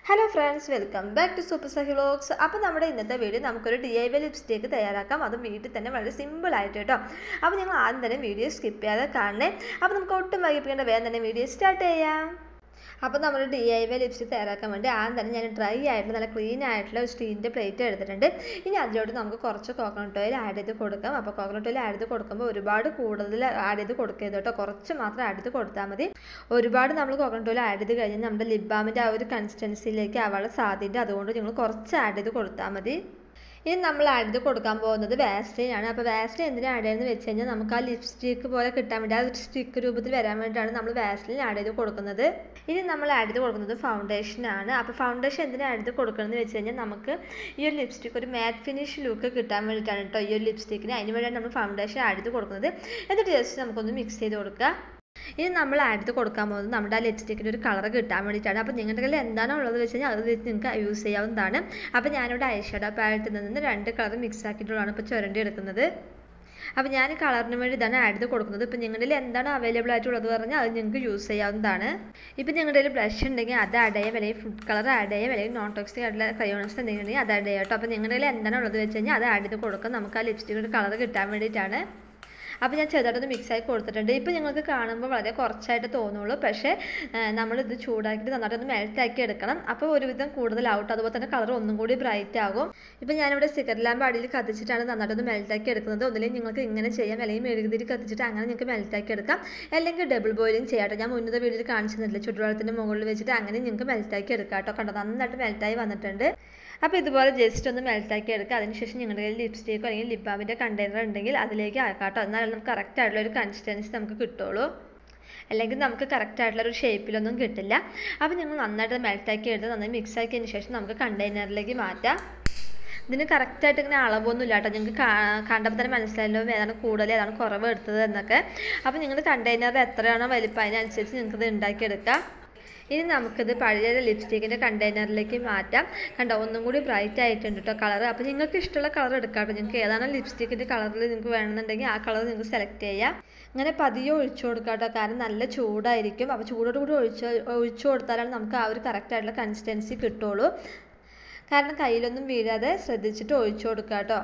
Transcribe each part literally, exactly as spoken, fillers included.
Hello friends, welcome back to super Sahi vlogs. അപ്പോൾ നമ്മുടെ ഇന്നത്തെ വീഡിയോ നമുക്കൊരു ഡി ഐ വൈ ലിപ്സ്റ്റിക്ക് തയ്യാറാക്കാം. അതും വീട്ടിൽ തന്നെ വളരെ സിമ്പിൾ ആയിട്ട് കേട്ടോ. അപ്പോൾ നിങ്ങൾ ആദ്യം തന്നെ വീഡിയോ സ്കിപ്പ് ചെയ്യാതെ കാണണേ. അപ്പോൾ നമുക്ക് ഒട്ടും വൈകിപ്പിക്കേണ്ട വേഗം തന്നെ വീഡിയോ സ്റ്റാർട്ട് ചെയ്യാം. അപ്പോൾ നമ്മൾ ഡി ഐ വൈ ലിപ്സ്റ്റിക്ക് തയ്യാറാക്കാൻ വേണ്ടി ആദ്യം തന്നെ ഞാൻ ഡ്രൈ ആയിട്ടുള്ള നല്ല ക്ലീൻ ആയിട്ടുള്ള ഒരു സ്റ്റീലിൻ്റെ പ്ലേറ്റ് എടുത്തിട്ടുണ്ട്. ഇനി അതിലോട്ട് നമുക്ക് കുറച്ച് കോക്കനട്ട് ഓയിൽ ആഡ് ചെയ്ത് കൊടുക്കാം. അപ്പോൾ കോക്കനട്ട് ഓയിൽ ആഡ് ചെയ്ത് കൊടുക്കുമ്പോൾ ഒരുപാട് കൂടുതൽ ആഡ് ചെയ്ത് കൊടുക്കരുത് കേട്ടോ, കുറച്ച് മാത്രം ആഡ് ചെയ്ത് കൊടുത്താൽ മതി. ഒരുപാട് നമ്മൾ കോക്കനട്ട് ഓയിൽ ആഡ് ചെയ്ത് കഴിഞ്ഞാൽ നമ്മുടെ ലിപ് ബാമിൻ്റെ ആ ഒരു കൺസിസ്റ്റൻസിയിലേക്ക് ആവാനുള്ള സാധ്യത, അതുകൊണ്ട് നിങ്ങൾ കുറച്ച് ആഡ് ചെയ്ത് കൊടുത്താൽ മതി. ഇനി നമ്മൾ ആഡ് ചെയ്ത് കൊടുക്കാൻ പോകുന്നത് വാസ്ലിൻ ആണ്. അപ്പോൾ വാസ്ലിൻ എന്തിനാണ് ആഡ് ചെയ്യുന്നത് വെച്ച് കഴിഞ്ഞാൽ നമുക്ക് ആ ലിപ്സ്റ്റിക്ക് പോലെ കിട്ടാൻ വേണ്ടി, ആ ഒരു സ്റ്റിക്ക് രൂപത്തിൽ വരാൻ വേണ്ടിയിട്ടാണ് നമ്മൾ വാസ്ലിൻ ആഡ് ചെയ്ത് കൊടുക്കുന്നത്. ഇനി നമ്മൾ ആഡ് ചെയ്ത് കൊടുക്കുന്നത് ഫൗണ്ടേഷൻ ആണ്. അപ്പോൾ ഫൗണ്ടേഷൻ എന്തിനാണ് ആഡ് ചെയ്ത് കൊടുക്കുന്നത് വെച്ച് കഴിഞ്ഞാൽ നമുക്ക് ഈ ഒരു ലിപ്സ്റ്റിക്ക് ഒരു മാറ്റ് ഫിനിഷ് ലുക്ക് കിട്ടാൻ വേണ്ടിയിട്ടാണ് കേട്ടോ ഈ ഒരു ലിപ്സ്റ്റിക്കിന്. അതിന് വേണ്ടിയാണ് നമ്മൾ ഫൗണ്ടേഷൻ ആഡ് ചെയ്ത് കൊടുക്കുന്നത്. എന്നിട്ട് ജസ്റ്റ് നമുക്കൊന്ന് മിക്സ് ചെയ്ത് കൊടുക്കുക. ഇനി നമ്മൾ ആഡ് ചെയ്ത് കൊടുക്കാൻ പോകുന്നത് നമ്മുടെ ആ ലിപ്സ്റ്റിക്കിൻ്റെ ഒരു കളർ കിട്ടാൻ വേണ്ടിയിട്ടാണ്. അപ്പോൾ നിങ്ങളുടെ കയ്യിൽ എന്താണോ ഉള്ളത് വെച്ച് കഴിഞ്ഞാൽ അത് വെച്ച് നിങ്ങൾക്ക് യൂസ് ചെയ്യാവുന്നതാണ്. അപ്പോൾ ഞാനിവിടെ ഐ ഷാഡോ പാലറ്റിൽ നിന്ന് രണ്ട് കളർ മിക്സ് ആക്കിയിട്ടുള്ളതാണ് ഇപ്പോൾ ചുരണ്ടി എടുക്കുന്നത്. അപ്പോൾ ഞാൻ കളറിന് വേണ്ടി ഇതാണ് ആഡ് ചെയ്ത് കൊടുക്കുന്നത്. ഇപ്പോൾ നിങ്ങളുടെ കയ്യിൽ എന്താണ് അവൈലബിൾ ആയിട്ടുള്ളത് പറഞ്ഞാൽ അത് നിങ്ങൾക്ക് യൂസ് ചെയ്യാവുന്നതാണ്. ഇപ്പോൾ നിങ്ങളുടെ കയ്യിൽ ബ്ലഷ് ഉണ്ടെങ്കിൽ അത് ആഡ് ചെയ്യാം, അല്ലെങ്കിൽ ഫുഡ് കളർ ആഡ് ചെയ്യാം, അല്ലെങ്കിൽ നോൺ ടോക്സിക് ആയിട്ടുള്ള ക്രയോൺസ് എന്തെങ്കിലും ഉണ്ടെങ്കിൽ അത് ആഡ് ചെയ്യാം കേട്ടോ. അപ്പോൾ നിങ്ങളുടെ കയ്യിൽ എന്താണ് ഉള്ളത് വെച്ച് കഴിഞ്ഞാൽ അത് ആഡ് ചെയ്ത് കൊടുക്കാം, നമുക്ക് ആ ലിപ്സ്റ്റിക്കിൻ്റെ കളർ കിട്ടാൻ വേണ്ടിയിട്ടാണ്. അപ്പോൾ ഞാൻ ചെറുതായിട്ടൊന്ന് മിക്സാക്കി കൊടുത്തിട്ടുണ്ട്. ഇപ്പോൾ നിങ്ങൾക്ക് കാണുമ്പോൾ വളരെ കുറച്ചായിട്ട് തോന്നുള്ളൂ, പക്ഷേ നമ്മളിത് ചൂടാക്കിയിട്ട് നന്നായിട്ടൊന്ന് മെൽറ്റാക്കി എടുക്കണം. അപ്പോൾ ഒരുവിധം കൂടുതലാവട്ടെ, അതുപോലെ തന്നെ കളർ ഒന്നും കൂടി ബ്രൈറ്റ് ആകും. ഇപ്പോൾ ഞാനിവിടെ സിഗരറ്റ് ലാമ്പ് അടിയിൽ കത്തിച്ചിട്ടാണ് നന്നായിട്ടൊന്ന് മെൽറ്റാക്കി എടുക്കുന്നത്. ഒന്നില്ലെങ്കിൽ നിങ്ങൾക്ക് ഇങ്ങനെ ചെയ്യാം, അല്ലെങ്കിൽ മെഴുകുതിരി കത്തിച്ചിട്ട് അങ്ങനെ നിങ്ങൾക്ക് മെൽറ്റാക്കി എടുക്കാം, അല്ലെങ്കിൽ ഡബിൾ ബോയിലിംഗ് ചെയ്യാട്ടോ. ഞാൻ മുന്നത്തെ വീഡിയോയിൽ കാണിച്ചു തന്നില്ല, ചുടുവെള്ളത്തിൻ്റെ മുകളിൽ വെച്ചിട്ട് അങ്ങനെ നിങ്ങൾക്ക് മെൽറ്റാക്കി എടുക്കാം കേട്ടോ. കണ്ടോ, നന്നായിട്ട് മെൽറ്റായി വന്നിട്ടുണ്ട്. അപ്പോൾ ഇതുപോലെ ജസ്റ്റ് ഒന്ന് മെൽറ്റാക്കി എടുക്കുക. അതിനുശേഷം നിങ്ങളുടെ കയ്യിൽ ലിപ്സ്റ്റിക്കോ അല്ലെങ്കിൽ ലിപ് ബാമിൻ്റെ കണ്ടെയ്നർ ഉണ്ടെങ്കിൽ അതിലേക്ക് ആക്കാട്ടോ. എന്നാലും നമുക്ക് കറക്റ്റ് ആയിട്ടുള്ള ഒരു കൺസിസ്റ്റൻസി നമുക്ക് കിട്ടുള്ളൂ, അല്ലെങ്കിൽ നമുക്ക് കറക്റ്റ് ആയിട്ടുള്ള ഒരു ഷേപ്പിലൊന്നും കിട്ടില്ല. അപ്പോൾ നിങ്ങൾ നന്നായിട്ട് മെൽറ്റാക്കി എടുത്ത് നന്നായി മിക്സ് ആക്കിയതിന് ശേഷം നമുക്ക് കണ്ടെയ്നറിലേക്ക് മാറ്റാം. ഇതിന് കറക്റ്റായിട്ട് ഇങ്ങനെ അളവൊന്നും ഇല്ല കേട്ടോ, നിങ്ങൾക്ക് കണ്ടപ്പോൾ തന്നെ മനസ്സിലായല്ലോ ഏതാണ് കൂടുതൽ ഏതാണ് കുറവ് എടുത്തത് എന്നൊക്കെ. അപ്പോൾ നിങ്ങൾ കണ്ടെയ്നർ എത്രയാണോ വലിപ്പം അതിനനുസരിച്ച് നിങ്ങൾക്ക് ഇത് ഉണ്ടാക്കിയെടുക്കാം. ഇനി നമുക്കിത് പഴയ ലിപ്സ്റ്റിക്കിൻ്റെ കണ്ടെയ്നറിലേക്ക് മാറ്റാം. കണ്ടോ, ഒന്നും കൂടി ബ്രൈറ്റ് ആയിട്ടുണ്ട് കേട്ടോ കളർ. അപ്പോൾ നിങ്ങൾക്ക് ഇഷ്ടമുള്ള കളർ എടുക്കാം കേട്ടോ. നിങ്ങൾക്ക് ഏതാണോ ലിപ്സ്റ്റിക്കിൻ്റെ കളറിൽ നിങ്ങൾക്ക് വേണമെന്നുണ്ടെങ്കിൽ ആ കളർ നിങ്ങൾക്ക് സെലക്ട് ചെയ്യാം. ഇങ്ങനെ പതിയെ ഒഴിച്ചു കൊടുക്കാം കേട്ടോ, കാരണം നല്ല ചൂടായിരിക്കും. അപ്പോൾ ചൂടോട് കൂടി ഒഴിച്ച് ഒഴിച്ചു കൊടുത്താലാണ് നമുക്ക് ആ ഒരു കറക്റ്റ് ആയിട്ടുള്ള കൺസിസ്റ്റൻസി കിട്ടുള്ളൂ. കാരണം കയ്യിലൊന്നും വീഴാതെ ശ്രദ്ധിച്ചിട്ട് ഒഴിച്ചു കൊടുക്കുക കേട്ടോ.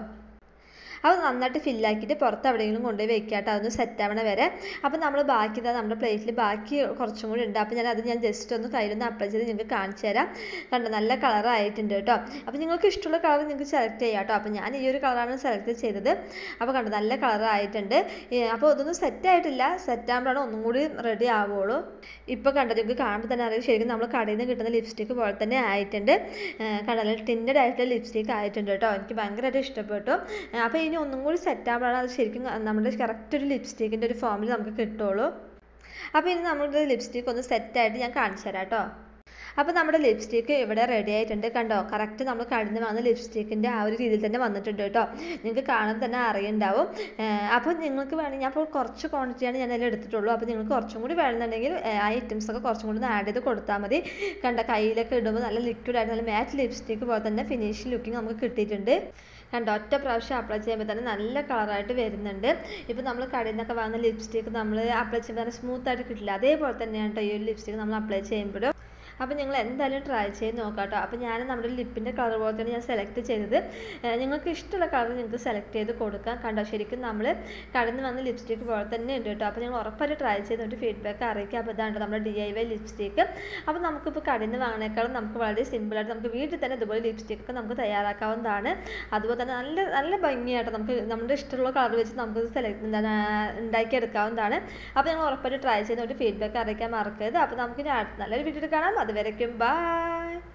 അത് നന്നായിട്ട് ഫില്ലാക്കിയിട്ട് പുറത്ത് എവിടെയെങ്കിലും കൊണ്ടുപോയി വെക്കുക കേട്ടോ, അതൊന്ന് സെറ്റ് ആവണ വരെ. അപ്പോൾ നമ്മൾ ബാക്കി ഇതാ നമ്മുടെ പ്ലേറ്റിൽ ബാക്കി കുറച്ചും കൂടി ഉണ്ട്. അപ്പോൾ ഞാൻ അത് ഞാൻ ജസ്റ്റ് ഒന്ന് കയ്യിലൊന്ന് അപ്ലൈ ചെയ്ത് നിങ്ങൾക്ക് കാണിച്ചു തരാം. കണ്ടോ, നല്ല കളർ ആയിട്ടുണ്ട് കേട്ടോ. അപ്പോൾ നിങ്ങൾക്ക് ഇഷ്ടമുള്ള കളർ നിങ്ങൾക്ക് സെലക്ട് ചെയ്യാം കേട്ടോ. അപ്പോൾ ഞാൻ ഈ ഒരു കളറാണ് സെലക്ട് ചെയ്തത്. അപ്പോൾ കണ്ടോ, നല്ല കളർ ആയിട്ടുണ്ട്. അപ്പോൾ ഇതൊന്നും സെറ്റ് ആയിട്ടില്ല, സെറ്റ് ആകുമ്പോഴാണ് ഒന്നും കൂടി റെഡി ആവുള്ളൂ. ഇപ്പോൾ കണ്ടോ, നിങ്ങൾക്ക് കാണുമ്പോൾ തന്നെ അറിയാം ശരിക്കും നമ്മൾ കടയിൽ നിന്ന് കിട്ടുന്ന ലിപ്സ്റ്റിക്ക് പോലെ തന്നെ ആയിട്ടുണ്ട്. കണ്ടോ, ടിൻറ്റഡ് ആയിട്ടുള്ള ലിപ്സ്റ്റിക്ക് ആയിട്ടുണ്ട് കേട്ടോ. എനിക്ക് ഭയങ്കരമായിട്ട് ഇഷ്ടപ്പെട്ടു. അപ്പോൾ ഇനി ഒന്നും കൂടി സെറ്റ് ആകുമ്പോഴാണ് അത് ശരിക്കും നമ്മുടെ കറക്റ്റ് ഒരു ലിപ്സ്റ്റിക്കിൻ്റെ ഒരു ഫോമിൽ നമുക്ക് കിട്ടുള്ളൂ. അപ്പോൾ ഇനി നമ്മുടെ ലിപ്സ്റ്റിക്ക് ഒന്ന് സെറ്റായിട്ട് ഞാൻ കാണിച്ചു തരാം കേട്ടോ. അപ്പോൾ നമ്മുടെ ലിപ്സ്റ്റിക്ക് ഇവിടെ റെഡി ആയിട്ടുണ്ട്. കണ്ടോ, കറക്റ്റ് നമ്മൾ കടന്ന് വന്ന ലിപ്സ്റ്റിക്കിൻ്റെ ആ ഒരു രീതിയിൽ തന്നെ വന്നിട്ടുണ്ട് കേട്ടോ. നിങ്ങൾക്ക് കാണാൻ തന്നെ അറിയുണ്ടാവും. അപ്പോൾ നിങ്ങൾക്ക് വേണമെങ്കിൽ ഞാൻ ഇപ്പോൾ കുറച്ച് ക്വാണ്ടിറ്റിയാണ് ഞാൻ അതിൽ എടുത്തിട്ടുള്ളൂ. അപ്പോൾ നിങ്ങൾക്ക് കുറച്ചും കൂടി വേണമെന്നുണ്ടെങ്കിൽ ആ ഐറ്റംസൊക്കെ കുറച്ചും കൂടി ആഡ് ചെയ്ത് കൊടുത്താൽ മതി. കണ്ട, കയ്യിലൊക്കെ ഇടുമ്പോൾ നല്ല ലിക്വിഡ് ആയിട്ട് നല്ല മാറ്റ് ലിപ്സ്റ്റിക്ക് പോലെ തന്നെ ഫിനിഷിംഗ് ലുക്കിംഗ് നമുക്ക് കിട്ടിയിട്ടുണ്ട്. കണ്ടോ, ഒറ്റ പ്രാവശ്യം അപ്ലൈ ചെയ്യുമ്പോൾ തന്നെ നല്ല കളറായിട്ട് വരുന്നുണ്ട്. ഇപ്പോൾ നമ്മൾ കടയിൽ നിന്നൊക്കെ വാങ്ങുന്ന ലിപ്സ്റ്റിക്ക് നമ്മൾ അപ്ലൈ ചെയ്യുമ്പോൾ തന്നെ സ്മൂത്തായിട്ട് കിട്ടില്ല, അതേപോലെ തന്നെയാണ് കേട്ടോ ഈ ഒരു ലിപ്സ്റ്റിക്ക് നമ്മൾ അപ്ലൈ ചെയ്യുമ്പോഴും. അപ്പോൾ നിങ്ങൾ എന്തായാലും ട്രൈ ചെയ്ത് നോക്കാം കേട്ടോ. അപ്പോൾ ഞാൻ നമ്മുടെ ലിപ്പിൻ്റെ കളർ പോലെ തന്നെ ഞാൻ സെലക്ട് ചെയ്തത്. നിങ്ങൾക്ക് ഇഷ്ടമുള്ള കളർ നിങ്ങൾക്ക് സെലക്ട് ചെയ്ത് കൊടുക്കാം. കണ്ടോ, ശരിക്കും നമ്മൾ കടന്ന് വന്ന ലിപ്സ്റ്റിക്ക് പോലെ തന്നെ ഉണ്ട് കേട്ടോ. അപ്പോൾ നിങ്ങൾ ഉറപ്പായിട്ട് ട്രൈ ചെയ്തിട്ട് ഫീഡ്ബാക്ക് അറിയിക്കുക. അപ്പോൾ ഇതാണ് നമ്മുടെ ഡി ഐ വൈ ലിപ്സ്റ്റിക്ക്. അപ്പോൾ നമുക്കിപ്പോൾ കടയിൽ നിന്ന് വാങ്ങുന്നേക്കാളും നമുക്ക് വളരെ സിമ്പിളായിട്ട് നമുക്ക് വീട്ടിൽ തന്നെ ഇതുപോലെ ലിപ്സ്റ്റിക്കൊക്കെ നമുക്ക് തയ്യാറാക്കാവുന്നതാണ്. അതുപോലെ തന്നെ നല്ല നല്ല ഭംഗിയായിട്ട് നമുക്ക് നമ്മുടെ ഇഷ്ടമുള്ള കളർ വെച്ച് നമുക്ക് സെലക്ട് എന്താണ് ഉണ്ടാക്കിയെടുക്കാവുന്നതാണ്. അപ്പോൾ നിങ്ങൾ ഉറപ്പായിട്ട് ട്രൈ ചെയ്തിട്ട് ഫീഡ്ബാക്ക് അറിയിക്കാൻ മറക്കരുത്. അപ്പോൾ നമുക്ക് നല്ലൊരു വീഡിയോ കാണാം. അതുവരയ്ക്കും ബൈ.